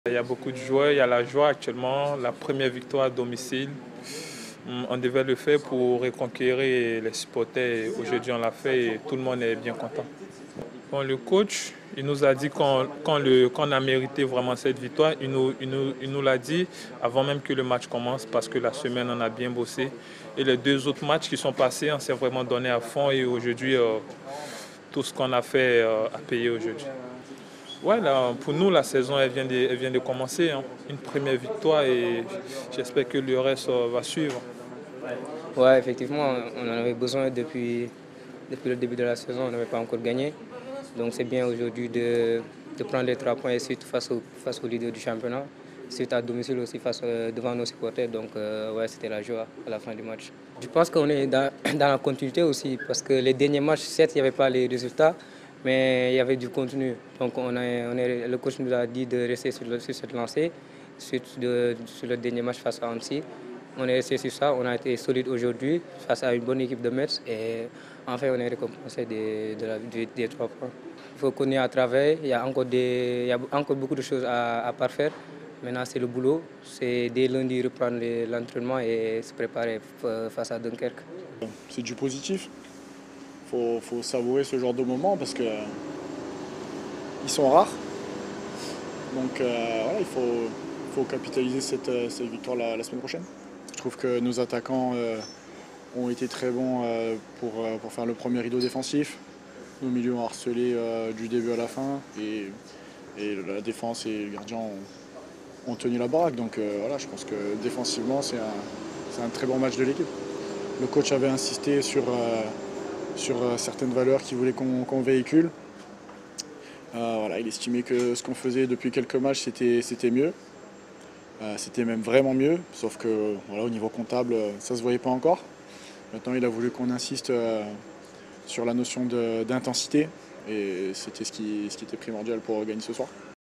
Il y a beaucoup de joie, il y a la joie actuellement, la première victoire à domicile. On devait le faire pour reconquérir les supporters. Aujourd'hui, on l'a fait et tout le monde est bien content. Bon, le coach, il nous a dit qu'on a mérité vraiment cette victoire. Il nous l'a dit avant même que le match commence parce que la semaine, on a bien bossé. Et les deux autres matchs qui sont passés, on s'est vraiment donné à fond et aujourd'hui, tout ce qu'on a fait a payé aujourd'hui. Ouais, là, pour nous, la saison elle vient de commencer, hein. Une première victoire et j'espère que le reste va suivre. Ouais, effectivement, on en avait besoin depuis le début de la saison, on n'avait pas encore gagné. Donc c'est bien aujourd'hui de prendre les 3 points et surtout face au leader du championnat, surtout à domicile aussi devant nos supporters. Donc ouais, c'était la joie à la fin du match. Je pense qu'on est dans la continuité aussi parce que les derniers matchs, certes, il n'y avait pas les résultats, mais il y avait du contenu. Donc le coach nous a dit de rester sur cette lancée, sur le dernier match face à Annecy. On est resté sur ça, on a été solide aujourd'hui face à une bonne équipe de Metz et enfin on est récompensé des 3 points. Il faut qu'on ait à travailler, il y a encore beaucoup de choses à parfaire. Maintenant c'est le boulot, c'est dès lundi reprendre l'entraînement et se préparer face à Dunkerque. C'est du positif. Faut savourer ce genre de moments parce que ils sont rares. Donc voilà, il faut capitaliser cette victoire la semaine prochaine. Je trouve que nos attaquants ont été très bons pour faire le premier rideau défensif. Nos milieux ont harcelé du début à la fin et la défense et le gardien ont tenu la baraque. Donc voilà, je pense que défensivement, c'est un très bon match de l'équipe. Le coach avait insisté sur certaines valeurs qu'il voulait qu'on véhicule. Voilà, il estimait que ce qu'on faisait depuis quelques matchs, c'était mieux. C'était même vraiment mieux, sauf que voilà, au niveau comptable, ça ne se voyait pas encore. Maintenant, il a voulu qu'on insiste sur la notion d'intensité, et c'était ce qui était primordial pour gagner ce soir.